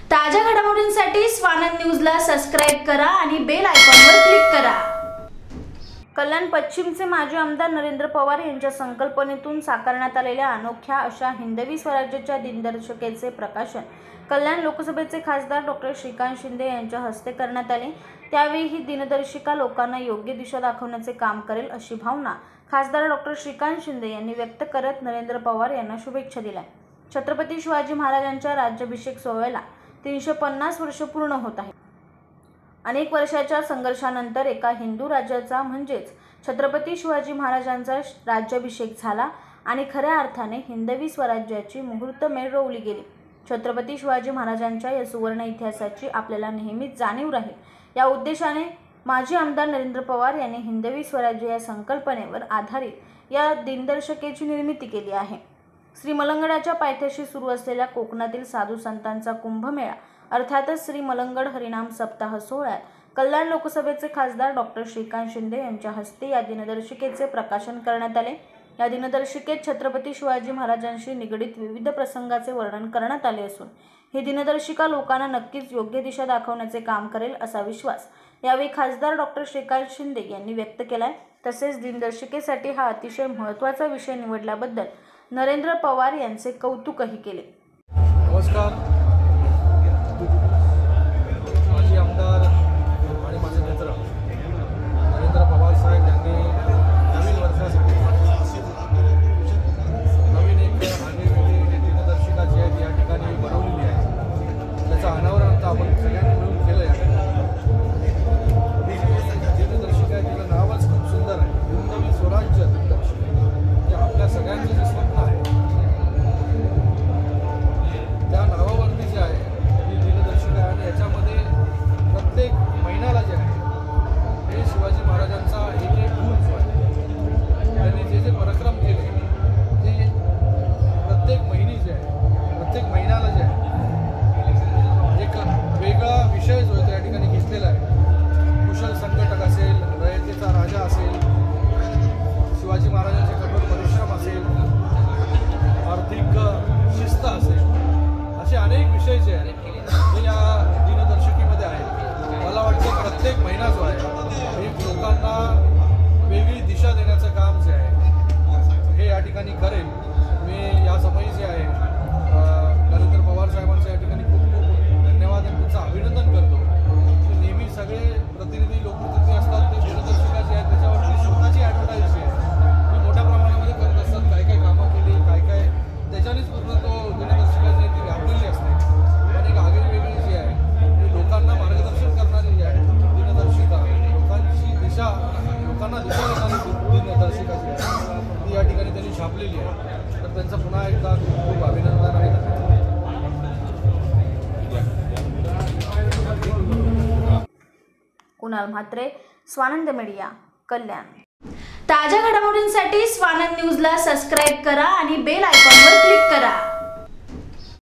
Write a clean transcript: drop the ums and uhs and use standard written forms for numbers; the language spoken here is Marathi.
ताज्या घडामोडींसाठी स्वानंद न्यूजला सबस्क्राइब करा आणि बेल आयकॉनवर क्लिक करा। कल्याण पश्चिमचे माजी आमदार नरेंद्र पवार यांच्या संकल्पनेतून साकारण्यात आलेल्या अनोख्या अशा हिंदवी स्वराज्याच्या दिनदर्शिकेचे प्रकाशन कल्याण लोकसभेचे खासदार डॉक्टर श्रीकांत शिंदे यांच्या हस्ते करण्यात आले। त्यावेळी ही दिनदर्शिका लोकांना योग्य दिशा दाखवण्याचे काम करेल अशी भावना खासदार डॉक्टर श्रीकांत शिंदे यांनी व्यक्त करत नरेंद्र पवार यांना शुभेच्छा दिल्या। छत्रपती शिवाजी महाराजांच्या राज्याभिषेक सोहळ्याला 350 वर्ष पूर्ण होत आहे। अनेक वर्षाच्या संघर्षानंतर एका हिंदू राज्याचा म्हणजेच छत्रपती शिवाजी महाराजांचा राज्याभिषेक झाला आणि खऱ्या अर्थाने हिंदवी स्वराज्याची मुहूर्तमेढ रोवली गेली। छत्रपती शिवाजी महाराजांच्या या सुवर्ण इतिहासाची आपल्याला नेहमीच जाणीव राहील या उद्देशाने माजी आमदार नरेंद्र पवार यांनी हिंदवी स्वराज्य या संकल्पनेवर आधारित या दिनदर्शिकेची निर्मिती केली आहे। श्री मलंगडाच्या पायथ्याशी सुरू असलेल्या कोकणातील साधू संतांचा कुंभमेळा अर्थातच श्री मलंगड हरिनाम सप्ताह सोहळ्यात कल्याण लोकसभेचे खासदार डॉक्टर श्रीकांत शिंदे यांच्या हस्ते या दिनदर्शिकेचे प्रकाशन करण्यात आले। या दिनदर्शिकेत छत्रपती शिवाजी महाराजांशी निगडित विविध प्रसंगाचे वर्णन करण्यात आले असून ही दिनदर्शिका लोकांना नक्कीच योग्य दिशा दाखवण्याचे काम करेल असा विश्वास यावेळी खासदार डॉक्टर श्रीकांत शिंदे यांनी व्यक्त केलाय। तसेच दिनदर्शिकेसाठी हा अतिशय महत्त्वाचा विषय निवडल्याबद्दल नरेंद्र पवार यांचे कौतुकही केले। नमस्कार। माजी आमदार आणि माझे मित्र नरेंद्र पवार साहेब यांनी नवीन वर्षासाठी नवीन एक आगळीवेगळी दिनदर्शिका जी आहे या ठिकाणी बनवलेली आहे। त्याचं अनावरण आता आपण सगळ्यांनी मिळून केलं आहे। दिनदर्शिका आहे, तिचं नावच खूप सुंदर आहे, हिंदवी स्वराज्य दिनदर्शिका। म्हणजे आपल्या सगळ्यांचं जे स्वप्न आहे त्या नावावरती जे आहे ही दिनदर्शिका आहे आणि याच्यामध्ये प्रत्येक महिन्याला जे आहे हे शिवाजी महाराजांचा एक एक गुण जो आहे त्यांनी जे जे पराक्रम केले ते प्रत्येक महिनी जे आहे प्रत्येक महिन्याला जे आहे एक वेगळा विषय जो आहे त्या ठिकाणी घेतलेला आहे। कुशल संघटक असेल, रयतेचा राजा असेल, शिवाजी महाराजांचे कठोर परिश्रम असेल, आर्थिक शिस्त असेल, असे अनेक विषय जे आहेत ते या दिनदर्शिकेमध्ये आहेत। मला वाटतं प्रत्येक महिना जो आहे हे लोकांना वेगळी दिशा देण्याचं काम जे आहे हे या ठिकाणी करेल। मी या समयी जे आहे नरेंद्र पवार साहेबांचं या ठिकाणी खूप खूप धन्यवाद आणि त्यांचं अभिनंदन करतो। नेहमी सगळे प्रतिनिधी लोकप्रतिनिधी असतात ते दिनदर्शिका जी आहे त्याच्यावरती स्वतःची ॲडव्हर्टाईज जी आहे ती मोठ्या प्रमाणामध्ये करत असतात। काय काय कामं केली, काय काय त्याच्यानेच पूर्ण तो दिनदर्शिका जी आहे ती व्यापलेली असते। पण एक आगळीवेगळी जी आहे ती लोकांना मार्गदर्शन करणारी जी आहे दिनदर्शिका, लोकांची दिशा, लोकांना दिशा देणारी दिनदर्शिका जी आहे ती या ठिकाणी त्यांनी छापलेली आहे। तर त्यांचं पुन्हा एकदा खूप खूप अभिनंदन आहे। कुणाल म्हात्रे, स्वानंद मीडिया, कल्याण। ताज्या घडामोडींसाठी स्वानंद न्यूजला सबस्क्राइब करा आणि बेल आयकॉनवर क्लिक करा।